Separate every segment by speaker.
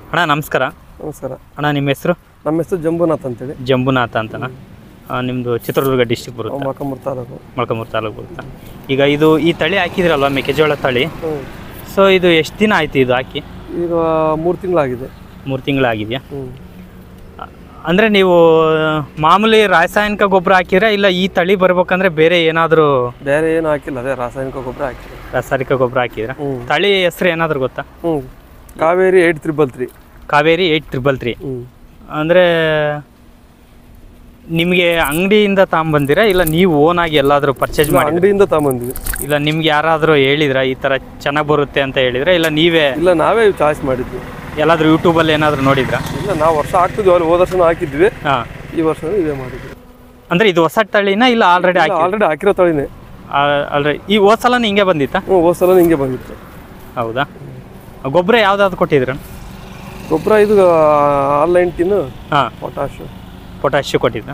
Speaker 1: ಅಣ್ಣ ನಮಸ್ಕಾರ.
Speaker 2: ನಮಸ್ಕಾರ
Speaker 1: ಅಣ್ಣ ನಿಮ್ಮ ಹೆಸರು?
Speaker 2: ನಮ್ಮ ಹೆಸರು ಜಂಬುನಾಥ್ ಅಂತೇಳಿ.
Speaker 1: ಜಂಬುನಾಥ ಅಂತನಾ? ನಿಮ್ಮದು ಚಿತ್ರದುರ್ಗ ಡಿಸ್ಟಿಕ್ ಬರುತ್ತೆ,
Speaker 2: ಮೊಳಕಾಲ್ಮೂರು ತಾಲೂಕು.
Speaker 1: ಮೊಳಕಾಲ್ಮೂರು ತಾಲೂಕು ಬರುತ್ತೆ. ಈಗ ಇದು ಈ ತಳಿ ಹಾಕಿದ್ರಲ್ವ, ಮೆಕ್ಕೆಜೋಳ ತಳಿ. ಸೊ ಇದು ಎಷ್ಟು ದಿನ ಆಯ್ತು ಇದು ಹಾಕಿ?
Speaker 2: ಈಗ 3 ತಿಂಗಳಾಗಿದೆ.
Speaker 1: 3 ತಿಂಗಳಾಗಿದೆಯಾ? ಅಂದರೆ ನೀವು ಮಾಮೂಲಿ ರಾಸಾಯನಿಕ ಗೊಬ್ಬರ ಹಾಕಿದ್ರೆ ಇಲ್ಲ ಈ ತಳಿ ಬರ್ಬೇಕಂದ್ರೆ ಬೇರೆ ಏನಾದರೂ?
Speaker 2: ಬೇರೆ ಏನು ಹಾಕಿಲ್ಲ, ಅದೇ ರಾಸಾಯನಿಕ ಗೊಬ್ಬರ ಹಾಕಿಲ್ಲ.
Speaker 1: ರಾಸಾಯನಿಕ ಗೊಬ್ಬರ ಹಾಕಿದ್ರೆ ತಳಿ ಹೆಸರು ಏನಾದರೂ ಗೊತ್ತಾ?
Speaker 2: ಕಾವೇರಿ 8333.
Speaker 1: ಕಾವೇರಿ 8333. ಅಂದರೆ ನಿಮಗೆ ಅಂಗಡಿಯಿಂದ ತಗೊಂಬಂದಿರಾ ಇಲ್ಲ ನೀವು ಓನಾಗಿ ಎಲ್ಲಾದರೂ ಪರ್ಚೇಸ್ ಮಾಡಿ?
Speaker 2: ಅಂಗಡಿಯಿಂದ ತಗೊಂಬಂದ್ವಿ.
Speaker 1: ಇಲ್ಲ ನಿಮ್ಗೆ ಯಾರಾದರೂ ಹೇಳಿದ್ರಾ ಈ ಥರ ಚೆನ್ನಾಗಿ ಬರುತ್ತೆ ಅಂತ ಹೇಳಿದ್ರೆ, ಇಲ್ಲ ನೀವೇ?
Speaker 2: ಇಲ್ಲ, ನಾವೇ ಚಾಯ್ಸ್ ಮಾಡಿದ್ವಿ.
Speaker 1: ಎಲ್ಲಾದರೂ ಯೂಟ್ಯೂಬಲ್ಲಿ ಏನಾದರೂ ನೋಡಿದ್ರಾ?
Speaker 2: ಇಲ್ಲ, ನಾವು ವರ್ಷ ಹಾಕ್ತಿದ್ವಿ, ಅಲ್ಲಿ ಹೋದ ವರ್ಷನೂ ಹಾಕಿದ್ವಿ. ಈ ವರ್ಷ ಇವೇ ಮಾಡಿದ್ವಿ.
Speaker 1: ಅಂದರೆ ಇದು ಹೊಸ ತಳಿನ ಇಲ್ಲ ಆಲ್ರೆಡಿ
Speaker 2: ಹಾಕಿರೋ ತಳಿನೇ?
Speaker 1: ಆಲ್ರೆಡಿ. ಈ ಹೋದ ಸಲ ಹಿಂಗೆ ಬಂದಿತ್ತಾ?
Speaker 2: ಹೋದ ಸಲ ಹಿಂಗೆ ಬಂದಿತ್ತು.
Speaker 1: ಹೌದಾ? ಗೊಬ್ಬರ ಯಾವ್ದಾದ್ರು ಕೊಟ್ಟಿದ್ರ?
Speaker 2: ಗೊಬ್ಬರ ಇದು ಆನ್ಲೈನ್ ಟಿನ್ನು.
Speaker 1: ಪೊಟ್ಯಾಶ್ ಕೊಟ್ಟಿದ್ರ?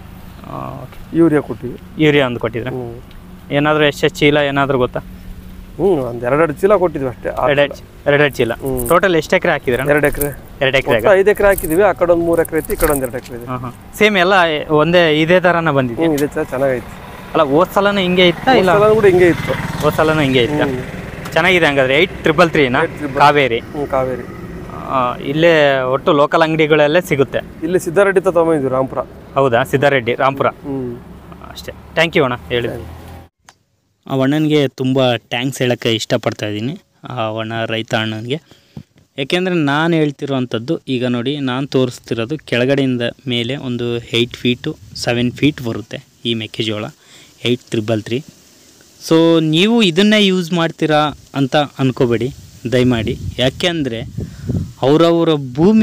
Speaker 2: ಯೂರಿಯಾ ಕೊಟ್ಟಿವಿ.
Speaker 1: ಯೂರಿಯಾ ಒಂದು ಕೊಟ್ಟಿದ್ರ? ಏನಾದರೂ ಎಷ್ಟು ಚೀಲ ಏನಾದರೂ ಗೊತ್ತಾ?
Speaker 2: ಒಂದು 2 ಚೀಲ ಕೊಟ್ಟಿದ್ವಿ ಅಷ್ಟೇ.
Speaker 1: 2 ಚೀಲ. ಟೋಟಲ್ ಎಷ್ಟು ಎಕರೆ ಹಾಕಿದ್ರ?
Speaker 2: 2 ಎಕರೆ.
Speaker 1: 2 ಎಕರೆ.
Speaker 2: 5 ಎಕರೆ ಹಾಕಿದ್ವಿ. ಆ ಕಡೆ ಒಂದು 3 ಎಕರೆ ಐತಿ, ಈ ಕಡೆ ಒಂದು 2 ಎಕರೆ ಇದೆ.
Speaker 1: ಸೇಮ್ ಎಲ್ಲ ಒಂದೇ ಇದೇ ಥರನ ಬಂದಿದೆ?
Speaker 2: ಇದೇ ಚೆನ್ನಾಗೈತಿ.
Speaker 1: ಅಲ್ಲ ಹೋದ ಸಲನೂ ಹಿಂಗೆ ಇತ್ತಾ? ಇಲ್ಲ
Speaker 2: ಕೂಡ ಹಿಂಗೆ ಇತ್ತು.
Speaker 1: ಹೋದ ಸಲನೂ ಹಿಂಗೆ ಇತ್ತಾ? ಚೆನ್ನಾಗಿದೆ ಹಂಗಾದ್ರೆ. 8333 ಕಾವೇರಿ.
Speaker 2: ಕಾವೇರಿ
Speaker 1: ಇಲ್ಲೇ ಒಟ್ಟು ಲೋಕಲ್ ಅಂಗಡಿಗಳಲ್ಲೇ ಸಿಗುತ್ತೆ.
Speaker 2: ಇಲ್ಲಿ ಸಿದ್ದಾರೆಡ್ಡಿ ತಗೊಂಡಿದ್ವಿ, ರಾಂಪುರ.
Speaker 1: ಹೌದಾ? ಸಿದ್ದಾರೆಡ್ಡಿ, ರಾಂಪುರ. ಅಷ್ಟೇ. ಥ್ಯಾಂಕ್ ಯು ಅಣ್ಣ ಹೇಳಿದ್ವಿ. ಆ ಅಣ್ಣನಿಗೆ ತುಂಬ ಟ್ಯಾಂಕ್ಸ್ ಹೇಳೋಕ್ಕೆ ಇಷ್ಟಪಡ್ತಾ ಇದ್ದೀನಿ, ಆ ಅಣ್ಣ ರೈತ ಅಣ್ಣನಿಗೆ. ಯಾಕೆಂದರೆ ನಾನು ಹೇಳ್ತಿರೋವಂಥದ್ದು, ಈಗ ನೋಡಿ ನಾನು ತೋರಿಸ್ತಿರೋದು ಕೆಳಗಡೆಯಿಂದ ಮೇಲೆ ಒಂದು 8 ಫೀಟು 7 ಫೀಟ್ ಬರುತ್ತೆ ಈ ಮೆಕ್ಕೆಜೋಳ 8333. ಸೊ ನೀವು ಇದನ್ನೇ ಯೂಸ್ ಮಾಡ್ತೀರಾ ಅಂತ ಅಂದ್ಕೋಬೇಡಿ ದಯಮಾಡಿ. ಯಾಕೆಂದರೆ ಅವರವರ ಭೂಮಿ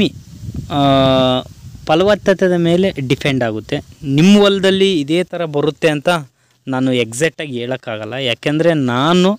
Speaker 1: ಫಲವತ್ತತೆಯ ಮೇಲೆ ಡಿಪೆಂಡ್ ಆಗುತ್ತೆ. ನಿಮ್ಮ ಹೊಲದಲ್ಲಿ ಇದೇ ಥರ ಬರುತ್ತೆ ಅಂತ ನಾನು ಎಕ್ಸಾಕ್ಟಾಗಿ ಹೇಳೋಕ್ಕಾಗಲ್ಲ. ಯಾಕೆಂದರೆ ನಾನು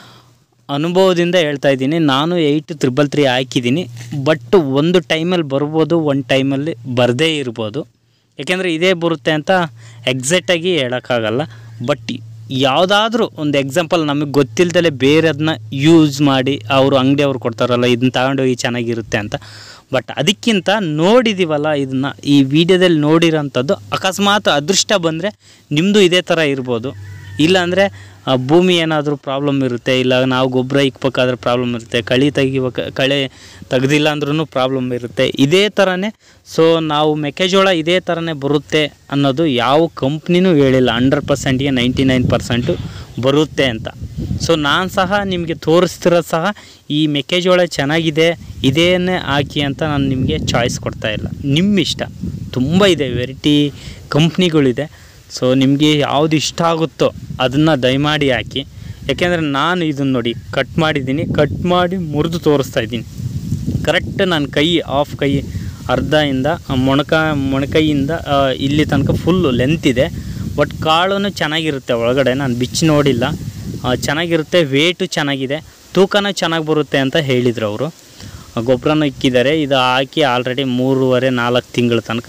Speaker 1: ಅನುಭವದಿಂದ ಹೇಳ್ತಾ ಇದ್ದೀನಿ. ನಾನು 8333 ಹಾಕಿದ್ದೀನಿ, ಬಟ್ ಒಂದು ಟೈಮಲ್ಲಿ ಬರ್ಬೋದು, ಒಂದು ಟೈಮಲ್ಲಿ ಬರದೇ ಇರ್ಬೋದು. ಯಾಕೆಂದರೆ ಇದೇ ಬರುತ್ತೆ ಅಂತ ಎಕ್ಸಾಕ್ಟಾಗಿ ಹೇಳೋಕ್ಕಾಗಲ್ಲ. ಬಟ್ ಯಾವುದಾದ್ರೂ ಒಂದು ಎಕ್ಸಾಂಪಲ್ ನಮಗೆ ಗೊತ್ತಿಲ್ಲದಲೇ ಬೇರೆದನ್ನ ಯೂಸ್ ಮಾಡಿ ಅವರು ಅಂಗಡಿಯವ್ರು ಕೊಡ್ತಾರಲ್ಲ, ಇದನ್ನ ತಗೊಂಡೋಗಿ ಚೆನ್ನಾಗಿರುತ್ತೆ ಅಂತ. ಬಟ್ ಅದಕ್ಕಿಂತ ನೋಡಿದ್ದೀವಲ್ಲ, ಇದನ್ನು ಈ ವಿಡಿಯೋದಲ್ಲಿ ನೋಡಿರೋಂಥದ್ದು ಅಕಸ್ಮಾತ್ ಅದೃಷ್ಟ ಬಂದರೆ ನಿಮ್ಮದು ಇದೇ ಥರ ಇರ್ಬೋದು. ಇಲ್ಲಾಂದರೆ ಭೂಮಿ ಏನಾದರೂ ಪ್ರಾಬ್ಲಮ್ ಇರುತ್ತೆ, ಇಲ್ಲ ನಾವು ಗೊಬ್ಬರ ಇಕ್ಬೇಕಾದ್ರೆ ಪ್ರಾಬ್ಲಮ್ ಇರುತ್ತೆ, ಕಳೆ ತೆಗ್ದಿಲ್ಲ ಅಂದ್ರೂ ಪ್ರಾಬ್ಲಮ್ ಇರುತ್ತೆ. ಇದೇ ಥರನೇ. ಸೊ ನಾವು ಮೆಕ್ಕೆಜೋಳ ಇದೇ ಥರನೇ ಬರುತ್ತೆ ಅನ್ನೋದು ಯಾವ ಕಂಪ್ನಿನೂ ಹೇಳಿಲ್ಲ 100%ಗೆ 99% ಬರುತ್ತೆ ಅಂತ. ಸೊ ನಾನು ಸಹ ನಿಮಗೆ ತೋರಿಸ್ತಿರೋದು ಸಹ ಈ ಮೆಕ್ಕೆಜೋಳ ಚೆನ್ನಾಗಿದೆ ಇದೇನೇ ಹಾಕಿ ಅಂತ ನಾನು ನಿಮಗೆ ಚಾಯ್ಸ್ ಕೊಡ್ತಾಯಿಲ್ಲ. ನಿಮ್ಮ ಇಷ್ಟ. ತುಂಬ ಇದೆ, ವೆರೈಟಿ ಕಂಪ್ನಿಗಳಿದೆ. ಸೊ ನಿಮಗೆ ಯಾವುದು ಇಷ್ಟ ಆಗುತ್ತೋ ಅದನ್ನು ದಯಮಾಡಿ ಹಾಕಿ. ಯಾಕೆಂದರೆ ನಾನು ಇದನ್ನು ನೋಡಿ ಕಟ್ ಮಾಡಿದ್ದೀನಿ, ಕಟ್ ಮಾಡಿ ಮುರಿದು ತೋರಿಸ್ತಾ ಇದ್ದೀನಿ. ಕರೆಕ್ಟ್ ನನ್ನ ಕೈ ಆಫ್ ಕೈ ಅರ್ಧದಿಂದ ಮೊಣಕೈಯಿಂದ ಇಲ್ಲಿ ತನಕ ಫುಲ್ಲು ಲೆಂತ್ ಇದೆ. ಬಟ್ ಕಾಳು ಚೆನ್ನಾಗಿರುತ್ತೆ ಒಳಗಡೆ, ನಾನು ಬಿಚ್ಚಿ ನೋಡಿಲ್ಲ. ಚೆನ್ನಾಗಿರುತ್ತೆ, ವೇಟು ಚೆನ್ನಾಗಿದೆ, ತೂಕನೂ ಚೆನ್ನಾಗಿ ಬರುತ್ತೆ ಅಂತ ಹೇಳಿದರು ಅವರು. ಗೊಬ್ಬರನೂ ಇಕ್ಕಿದ್ದಾರೆ. ಇದು ಹಾಕಿ ಆಲ್ರೆಡಿ 3.5-4 ತಿಂಗಳ ತನಕ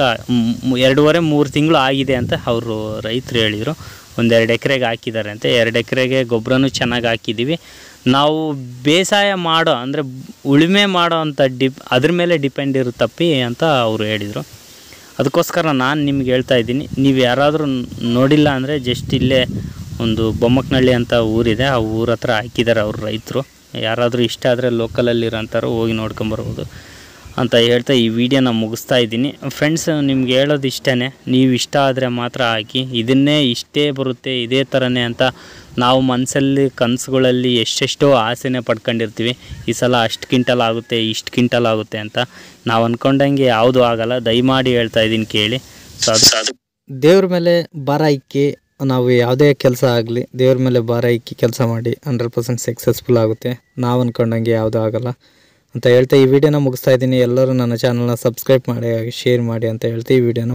Speaker 1: 2.5-3 ತಿಂಗಳು ಆಗಿದೆ ಅಂತ ಅವರು ರೈತರು ಹೇಳಿದರು. ಒಂದು 2 ಎಕರೆಗೆ ಹಾಕಿದ್ದಾರೆ ಅಂತ. 2 ಎಕರೆಗೆ ಗೊಬ್ಬರನೂ ಚೆನ್ನಾಗಿ ಹಾಕಿದ್ದೀವಿ. ನಾವು ಬೇಸಾಯ ಮಾಡೋ ಅಂದರೆ ಉಳುಮೆ ಮಾಡೋ ಅಂಥ ಅದ್ರ ಮೇಲೆ ಡಿಪೆಂಡ್ ಇರುತ್ತಪ್ಪಿ ಅಂತ ಅವರು ಹೇಳಿದರು. ಅದಕ್ಕೋಸ್ಕರ ನಾನು ನಿಮ್ಗೆ ಹೇಳ್ತಾ ಇದ್ದೀನಿ, ನೀವು ಯಾರಾದರೂ ನೋಡಿಲ್ಲ ಅಂದರೆ ಜಸ್ಟ್ ಇಲ್ಲೇ ಒಂದು ಬೊಮ್ಮಕ್ಕನಹಳ್ಳಿ ಅಂತ ಊರಿದೆ, ಆ ಊರ ಹತ್ರ ಹಾಕಿದ್ದಾರೆ ಅವರು ರೈತರು. ಯಾರಾದರೂ ಇಷ್ಟ ಆದರೆ ಲೋಕಲಲ್ಲಿರೋಂಥವ್ರು ಹೋಗಿ ನೋಡ್ಕೊಂಬರ್ಬೋದು ಅಂತ ಹೇಳ್ತಾ ಈ ವಿಡಿಯೋನ ಮುಗಿಸ್ತಾ ಇದ್ದೀನಿ. ಫ್ರೆಂಡ್ಸ್, ನಿಮ್ಗೆ ಹೇಳೋದು ಇಷ್ಟೇ, ನೀವು ಇಷ್ಟ ಆದರೆ ಮಾತ್ರ ಹಾಕಿ. ಇದನ್ನೇ ಇಷ್ಟೇ ಬರುತ್ತೆ ಇದೇ ಥರನೇ ಅಂತ ನಾವು ಮನಸ್ಸಲ್ಲಿ ಕನಸುಗಳಲ್ಲಿ ಎಷ್ಟೆಷ್ಟೋ ಆಸೆನೇ ಪಡ್ಕೊಂಡಿರ್ತೀವಿ. ಈ ಸಲ ಅಷ್ಟು ಕ್ವಿಂಟಲ್ ಆಗುತ್ತೆ, ಇಷ್ಟು ಕ್ವಿಂಟಲ್ ಆಗುತ್ತೆ ಅಂತ. ನಾವು ಅಂದ್ಕೊಂಡಂಗೆ ಯಾವುದೂ ಆಗಲ್ಲ. ದಯಮಾಡಿ ಹೇಳ್ತಾ ಇದ್ದೀನಿ ಕೇಳಿ. ಸೊ ಅದು
Speaker 3: ದೇವ್ರ ಮೇಲೆ ಭಾರ ಇಕ್ಕಿ ನಾವು ಯಾವುದೇ ಕೆಲಸ ಆಗಲಿ ದೇವ್ರ ಮೇಲೆ ಭಾರ ಇಕ್ಕಿ ಕೆಲಸ ಮಾಡಿ 100% ಸಕ್ಸಸ್ಫುಲ್ ಆಗುತ್ತೆ. ನಾವು ಅಂದ್ಕೊಂಡಂಗೆ ಯಾವುದೂ ಆಗಲ್ಲ ಅಂತ ಹೇಳ್ತಾ ಈ ವಿಡಿಯೋನ ಮುಗಿಸ್ತಾ ಇದ್ದೀನಿ. ಎಲ್ಲರೂ ನನ್ನ ಚಾನಲ್ನ ಸಬ್ಸ್ಕ್ರೈಬ್ ಮಾಡಿ, ಶೇರ್ ಮಾಡಿ ಅಂತ ಹೇಳ್ತಾ ಈ ವಿಡಿಯೋನ